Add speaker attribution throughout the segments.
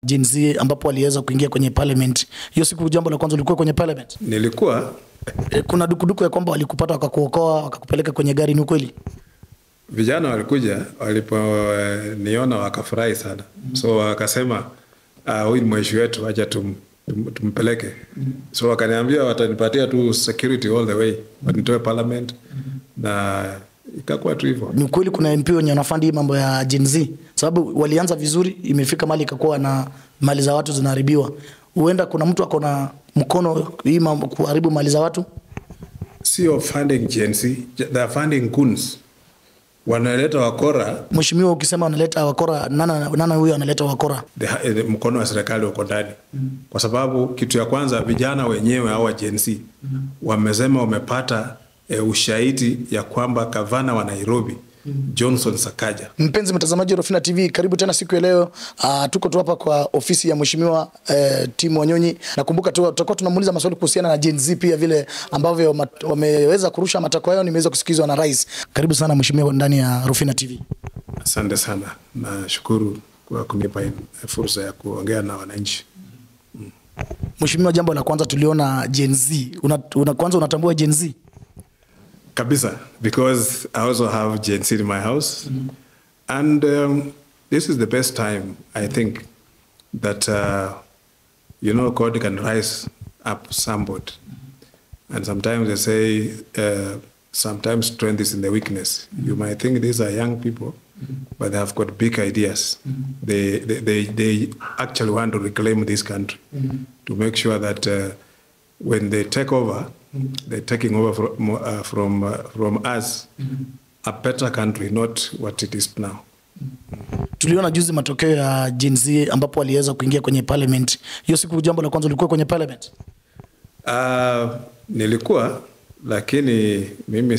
Speaker 1: Gen Z ambapo waliweza kuingia kwenye parliament. Hiyo siku jambo la kwanza ulikuwa kwenye parliament?
Speaker 2: Nilikuwa.
Speaker 1: Kuna dukuduku ya kwamba walikupata wakakuokoa wakakupeleka kwenye gari, ni ukweli?
Speaker 2: Vijana walikuja, waliponiona wakafurahi sana. So wakasema huyu ni mweshi wetu, acha tumpeleke. So wakaniambia watanipatia tu security all the way, wanitoe parliament na ikakuwa tu hivyo.
Speaker 1: Ni ukweli kuna MP wenye wanafandi mambo ya Gen Z? Sababu walianza vizuri, imefika mali ikakuwa na mali za watu zinaharibiwa. Huenda kuna mtu ako na mkono hii mambo kuharibu mali za watu?
Speaker 2: Sio funding Gen Z, they are funding Goons. Wanaleta wakora.
Speaker 1: Mheshimiwa, ukisema wanaleta wakora, nana huyo analeta wakora?
Speaker 2: Mkono wa serikali uko ndani. Kwa sababu kitu ya kwanza vijana wenyewe hawa Gen Z wamesema wamepata ushahidi ya kwamba gavana wa Nairobi Johnson Sakaja.
Speaker 1: Mpenzi mtazamaji wa Rofina TV, karibu tena siku ya leo. Tuko tu hapa kwa ofisi ya Mheshimiwa Tim Wanyonyi. Nakumbuka tutakuwa tunamuuliza maswali kuhusiana na Gen Z pia vile ambavyo wameweza kurusha matakwa yao, nimeweza kusikizwa na rais. Karibu sana Mheshimiwa ndani ya Rofina TV.
Speaker 2: Asante sana. Nashukuru kwa kunipa fursa ya kuongea na wananchi.
Speaker 1: Mheshimiwa, jambo la kwanza tuliona Gen Z. Kwanza unatambua Gen Z?
Speaker 2: Kabisa, because I also have Gen Z in my house. And this is the best time, I think, that, God can rise up somewhat. And sometimes they say, sometimes strength is in the weakness. You might think these are young people, but they have got big ideas. They actually want to reclaim this country to make sure that when they take over, they're taking over from us a better country, not what it is now.
Speaker 1: Tuliona juzi matokeo ya Gen Z ambapo waliweza kuingia kwenye parliament. Hiyo siku jambo la kwanza ulikuwa kwenye parliament?
Speaker 2: Nilikuwa, lakini mimi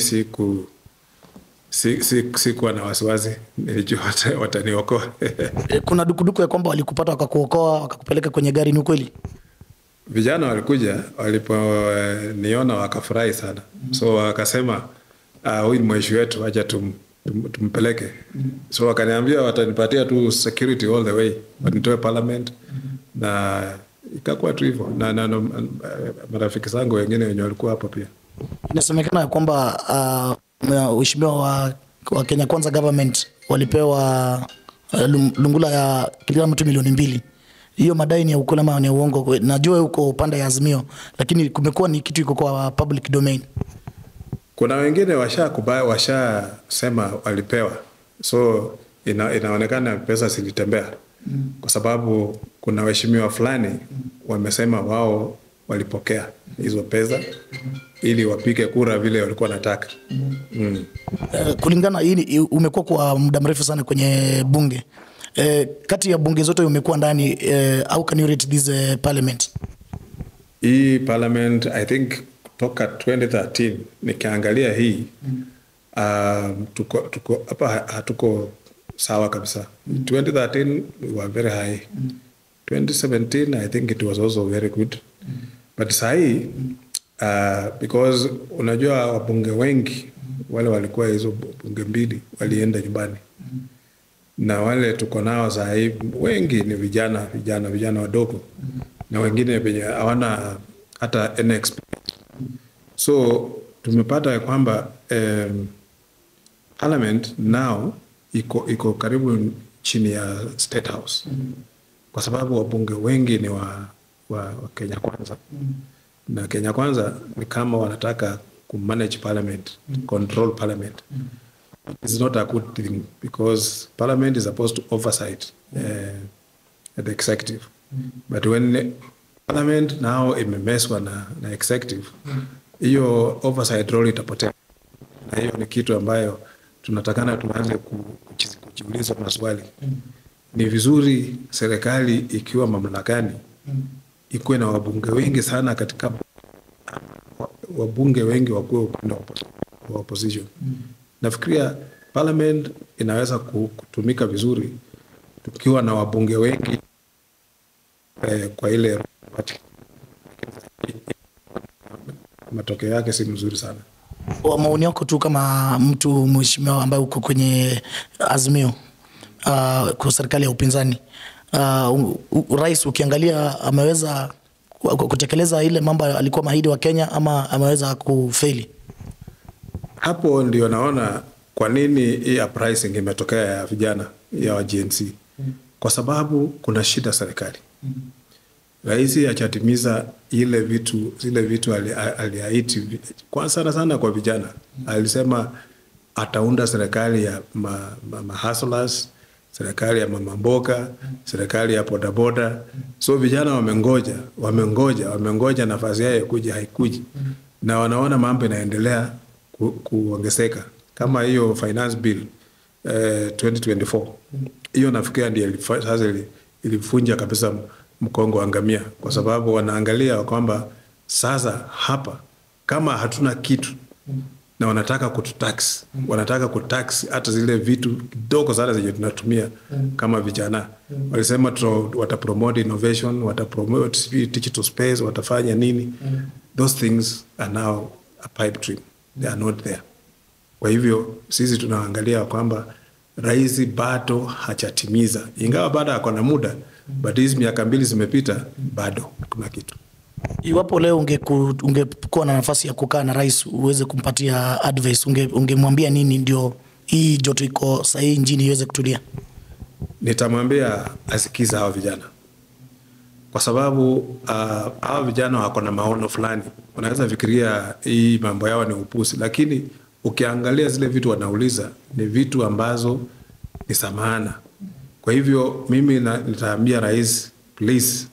Speaker 2: sikuwa na wasiwasi. Nilijua wataniokoa.
Speaker 1: Kuna dukuduku ya kwamba walikupata wakakuokoa wakakupeleka kwenye gari, ni ukweli?
Speaker 2: Vijana walikuja, waliponiona wakafurahi sana. So wakasema huyu ni mweshi wetu, acha tumpeleke. So wakaniambia watanipatia tu security all the way, wanitoe parliament na ikakuwa tu hivyo. Na marafiki zangu wengine wenye walikuwa hapo pia.
Speaker 1: Inasemekana ya kwamba mheshimiwa wa Kenya Kwanza government walipewa lungula ya kila mtu milioni 2. Hiyo madai ni ya ukweli ama ni uongo? Najua uko upande ya Azimio, lakini kumekuwa ni kitu iko kwa public domain.
Speaker 2: Kuna wengine washasema walipewa. So inaonekana pesa zilitembea. Kwa sababu kuna waheshimiwa fulani wamesema wao walipokea hizo pesa ili wapige kura vile walikuwa wanataka.
Speaker 1: Kulingana hii umekuwa kwa muda mrefu sana kwenye bunge. Kati ya bunge zote umekuwa ndani, how can you rate this parliament?
Speaker 2: Hii parliament, I think toka 2013 nikiangalia hii tuko hapa hatuko sawa kabisa. 2013 we were very high. 2017 I think it was also very good. But sahi because unajua wabunge wengi wale walikuwa hizo bunge mbili walienda nyumbani. Na wale tuko nao sahi wengi ni vijana wadogo. Na wengine wenye hawana hata any experience. So tumepata ya kwamba parliament now iko karibu chini ya State House. Kwa sababu wabunge wengi ni wa Kenya Kwanza. Na Kenya Kwanza ni kama wanataka kumanage parliament, control parliament. It's not a good thing because parliament is supposed to oversight the executive. But when parliament now imemeswa na executive, hiyo oversight role itapotea. Na hiyo ni kitu ambayo tunatakana tuanze kujiuliza maswali. Ni vizuri serikali ikiwa mamlakani ikuwe na wabunge wengi sana, katika wabunge wengi wakuwe upande wa opposition. Nafikiria parliament inaweza kutumika vizuri tukiwa na wabunge wengi kwa ile matokeo yake si mzuri sana.
Speaker 1: Maoni yako tu kama mtu mheshimiwa ambaye uko kwenye Azimio kwa serikali ya upinzani, rais ukiangalia ameweza kutekeleza ile mambo alikuwa mahidi wa Kenya ama ameweza kufeli?
Speaker 2: Hapo ndio naona kwa nini hii uprising imetokea ya vijana ya wa Gen Z. Kwa sababu kuna shida serikali. Rais hajatimiza zile vitu aliahidi kwa sana kwa vijana. Alisema ataunda serikali ya hustlers, serikali ya mama mboga, serikali ya bodaboda. So vijana wamengoja nafasi yao kuja haikuji. Na wanaona mambo yanaendelea kuongezeka. Kama hiyo finance bill 2024. Hiyo nafikiria ndio sasa ilifunja kabisa mkongo wa ngamia, kwa sababu wanaangalia kwamba sasa hapa kama hatuna kitu na wanataka kututax, wanataka kutax hata zile vitu kidogo sana zenye tunatumia kama vijana. Walisema watapromote innovation, watapromote digital space, watafanya nini. Those things are now a pipe dream. They are not there. Kwa hivyo sisi tunaangalia kwamba rais bado hajatimiza, ingawa bado ako na muda, but hizi miaka 2 zimepita, bado kuna kitu.
Speaker 1: Iwapo leo ungekuwa na nafasi ya kukaa na rais uweze kumpatia advice, ungemwambia nini ndio hii joto iko sahihi nchini iweze kutulia?
Speaker 2: Nitamwambia asikiza hao vijana, kwa sababu hao vijana wako na maono fulani. Wanaweza fikiria hii mambo yao ni upuzi, lakini ukiangalia zile vitu wanauliza ni vitu ambazo ni samana. Kwa hivyo mimi nitaambia rais, please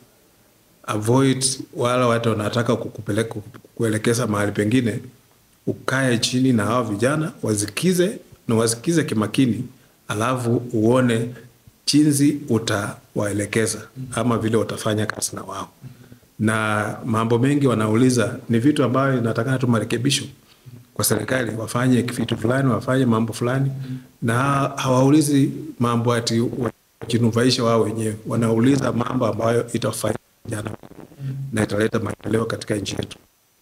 Speaker 2: avoid wala watu wanataka kuelekeza mahali pengine. Ukae chini na hao vijana, wasikize kimakini, alafu uone jinsi utawaelekeza ama vile utafanya kazi na wao. Na mambo mengi wanauliza ni vitu ambavyo nataka tu marekebisho kwa serikali, wafanye vitu fulani, wafanye mambo fulani, na hawaulizi mambo ati wajinufaisha wao wenyewe. Wanauliza mambo ambayo itafanya vijana na italeta maendeleo katika nchi yetu.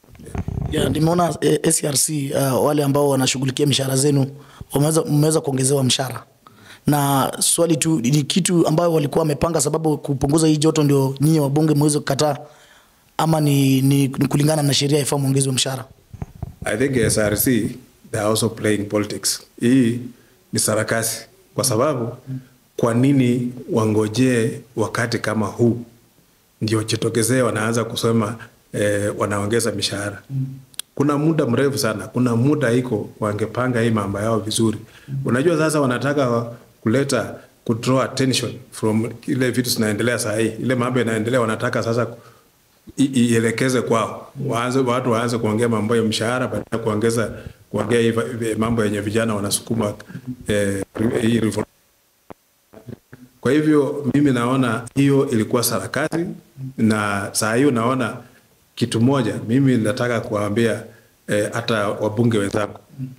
Speaker 1: Nimeona SRC wale ambao wanashughulikia mishahara zenu mmeweza kuongezewa mshahara. Na swali tu ni kitu ambayo walikuwa wamepanga sababu kupunguza hii joto ndio nyinyi wabunge mweze kukataa, ama ni kulingana na sheria ifaa muongezwe mshahara?
Speaker 2: I think SRC they are also playing politics. Hii ni sarakasi, kwa sababu kwa nini wangojee wakati kama huu ndio jitokezee wanaanza kusema wanaongeza mishahara? Kuna muda mrefu sana, kuna muda iko wangepanga hii mambo yao vizuri. Unajua sasa wanataka kudraw attention from ile vitu zinaendelea saa hii. Ile mambo yanaendelea wanataka sasa ielekeze kwao. Watu waanze kuongea mambo ya mshahara badala ya kuongea mambo yenye vijana wanasukuma hii reform. Kwa hivyo mimi naona hiyo ilikuwa sarakasi, na saa hiyo naona kitu moja mimi nataka kuambia hata wabunge wenzangu.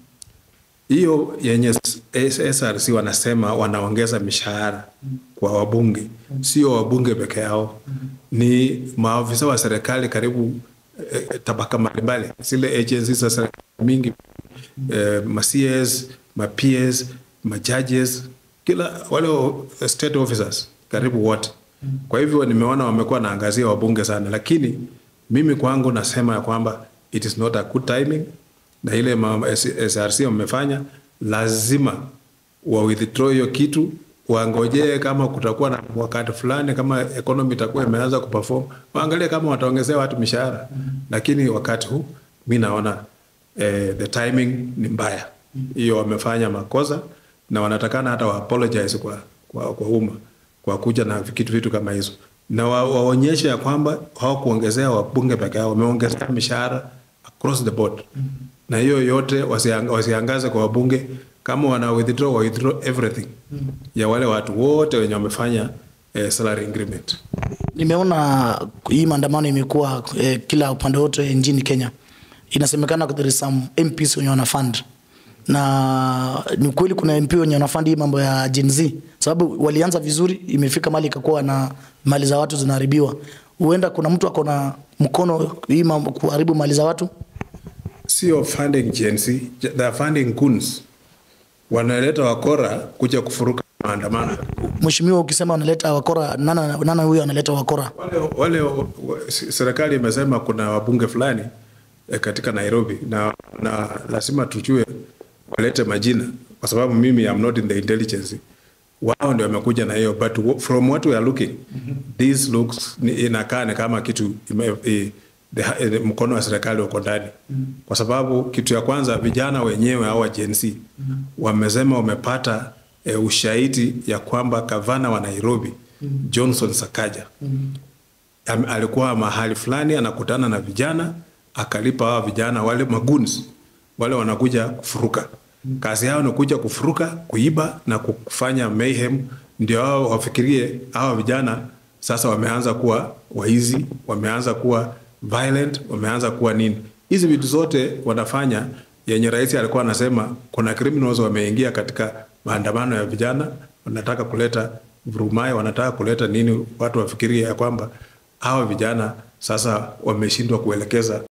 Speaker 2: Hiyo yenye SRC wanasema wanaongeza mishahara kwa wabunge, sio wabunge peke yao, ni maafisa wa serikali karibu tabaka mbalimbali, zile agencies za serikali mingi, ma-CS, ma-PS, ma-judges, kila wale state officers karibu wote. Kwa hivyo nimeona wamekuwa naangazia wabunge sana, lakini mimi kwangu nasema ya kwamba it is not a good timing, na ile SRC wamefanya lazima wa withdraw hiyo kitu, waangojee kama kutakuwa na wakati fulani, kama economy itakuwa imeanza kuperform, waangalie kama wataongezea watu mishahara. Lakini wakati huu mimi naona the timing ni mbaya. Hiyo wamefanya makosa, na wanatakana hata wa apologize kwa umma kwa kuja na vitu kama hizo, na waonyeshe ya kwamba hawakuongezea wabunge peke yao, wameongezea mishahara across the board. Na hiyo yote wasiangaze kwa wabunge, kama wana withdraw everything ya wale watu wote wenye wamefanya salary increment.
Speaker 1: Nimeona hii maandamano imekuwa kila upande wote nchini Kenya. Inasemekana there is some MPs wenye wana fund, na ni kweli kuna MP wenye wana fund hii mambo ya Gen Z, sababu walianza vizuri, imefika mali ikakuwa na mali za watu zinaharibiwa. Huenda kuna mtu ako na mkono hii mambo kuharibu mali za watu?
Speaker 2: Sio funding Gen Z, they are funding Goons. Wanaleta wakora kuja kufuruka maandamano.
Speaker 1: Mheshimiwa, ukisema wanaleta wakora, nana huyo analeta wakora?
Speaker 2: Wale serikali imesema kuna wabunge fulani katika Nairobi na lazima tujue walete majina, kwa sababu mimi am not in the intelligence. Wao ndio wamekuja na hiyo, but from what we are looking, this looks inakaa kama kitu mkono wa serikali uko ndani, kwa sababu kitu ya kwanza vijana wenyewe au Gen Z wamesema wamepata ushahidi ya kwamba gavana wa Nairobi Johnson Sakaja alikuwa mahali fulani anakutana na vijana, akalipa hao vijana wale Goons wale wanakuja kufuruka. Kazi yao ni kuja kufuruka, kuiba na kufanya mayhem, ndio hao wafikirie hao vijana sasa wameanza kuwa waizi, wameanza kuwa violent, wameanza kuwa nini. Hizi vitu zote wanafanya yenye rais alikuwa anasema kuna criminals wameingia katika maandamano ya vijana, wanataka kuleta vurumai, wanataka kuleta nini, watu wafikirie ya kwamba hawa vijana sasa wameshindwa kuelekeza